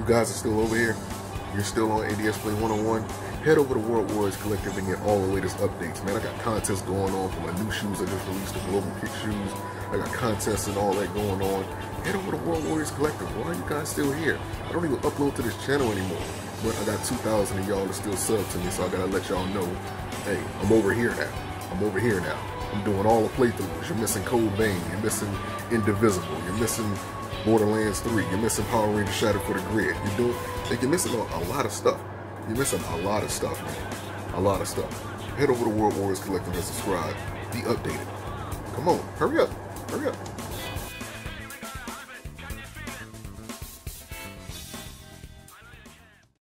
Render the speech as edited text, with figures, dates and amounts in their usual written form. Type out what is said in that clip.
You guys are still over here. You're still on ADS Play 101. Head over to World Warriors Collective and get all the latest updates, man. I got contests going on for my new shoes I just released, the Global Kick shoes. I got contests and all that going on. Head over to World Warriors Collective. Why are you guys still here? I don't even upload to this channel anymore. But I got 2,000 of y'all that still sub to me, so I gotta let y'all know, hey, I'm over here now. I'm over here now. I'm doing all the playthroughs. You're missing Code Vein. You're missing Indivisible. You're missing Borderlands 3. You're missing Power Rangers Shattered for the Grid. You're missing a lot of stuff. You're missing a lot of stuff, man. A lot of stuff. Head over to World Warriors Collective and subscribe. Be updated. Come on, hurry up. Hurry up.